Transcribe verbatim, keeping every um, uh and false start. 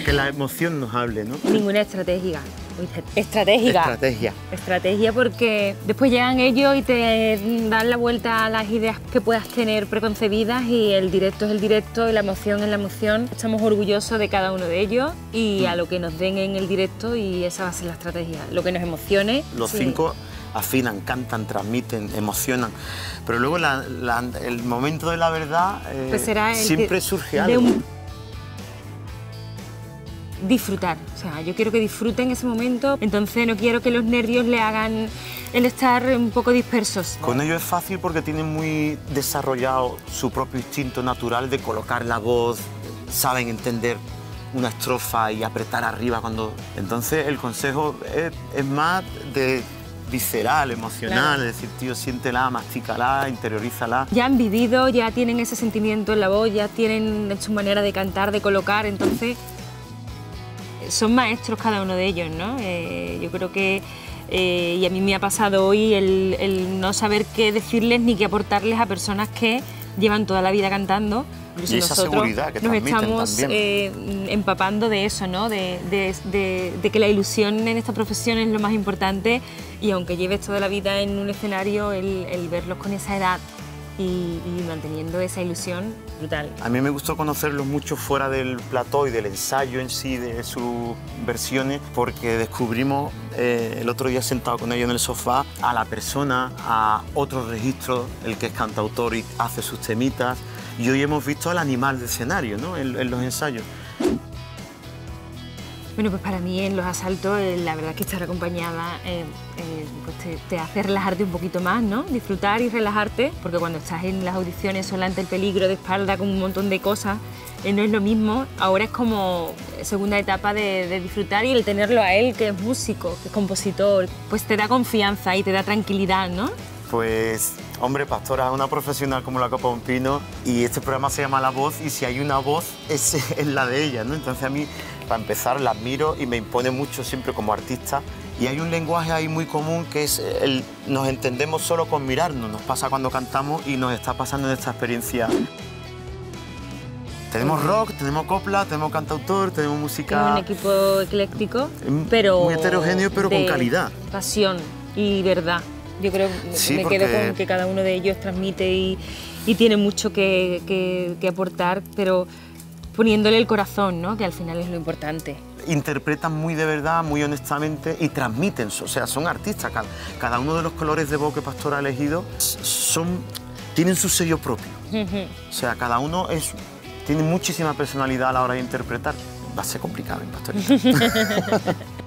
que la emoción nos hable, ¿no? Ninguna estratégica. Estratégica. Estrategia. Estrategia porque después llegan ellos y te dan la vuelta a las ideas que puedas tener preconcebidas y el directo es el directo y la emoción es la emoción. Estamos orgullosos de cada uno de ellos y a lo que nos den en el directo y esa va a ser la estrategia. Lo que nos emocione. Los sí. cinco afinan, cantan, transmiten, emocionan, pero luego la, la, el momento de la verdad eh, pues será el siempre que, surge algo. Un... disfrutar, o sea, yo quiero que disfruten ese momento, entonces no quiero que los nervios le hagan el estar un poco dispersos. Con ellos es fácil porque tienen muy desarrollado su propio instinto natural de colocar la voz, saben entender una estrofa y apretar arriba cuando... Entonces el consejo es, es más de visceral, emocional, claro. Es decir, tío, siéntela, mastícala, interiorízala. Ya han vivido, ya tienen ese sentimiento en la voz, ya tienen su manera de cantar, de colocar, entonces son maestros cada uno de ellos, ¿no? Eh, yo creo que, eh, y a mí me ha pasado hoy el, el no saber qué decirles ni qué aportarles a personas que llevan toda la vida cantando. Y esa seguridad que nos estamos también. Eh, empapando de eso, ¿no? De, de, de, de que la ilusión en esta profesión es lo más importante y aunque lleves toda la vida en un escenario, el, el verlos con esa edad y, y manteniendo esa ilusión, brutal. A mí me gustó conocerlos mucho fuera del plató y del ensayo en sí, de sus versiones, porque descubrimos eh, el otro día sentado con ellos en el sofá a la persona, a otro registro, el que es cantautor y hace sus temitas. Y hoy hemos visto al animal de escenario, ¿no? en, en los ensayos. Bueno, pues para mí en los asaltos, eh, la verdad es que estar acompañada eh, eh, pues te, te hace relajarte un poquito más, ¿no? Disfrutar y relajarte, porque cuando estás en las audiciones sola ante el peligro de espalda con un montón de cosas, eh, no es lo mismo. Ahora es como segunda etapa de, de disfrutar y el tenerlo a él, que es músico, que es compositor, pues te da confianza y te da tranquilidad, ¿no? Pues, hombre, Pastora es una profesional como la Copa de un Pino y este programa se llama La Voz y si hay una voz es, es la de ella, ¿no? Entonces a mí, para empezar, la admiro y me impone mucho siempre como artista y hay un lenguaje ahí muy común que es el nos entendemos solo con mirarnos, nos pasa cuando cantamos y nos está pasando en esta experiencia. Tenemos rock, tenemos copla, tenemos cantautor, tenemos música... Tenemos un equipo ecléctico, pero... Muy heterogéneo, pero con calidad. Pasión y verdad. Yo creo que sí, me porque... quedo con que cada uno de ellos transmite y, y tiene mucho que, que, que aportar, pero poniéndole el corazón, ¿no? Que al final es lo importante. Interpretan muy de verdad, muy honestamente y transmiten, o sea, son artistas. Cada, cada uno de los colores de voz que Pastora ha elegido son, tienen su sello propio. Uh-huh. O sea, cada uno es, tiene muchísima personalidad a la hora de interpretar. Va a ser complicado en Pastorita.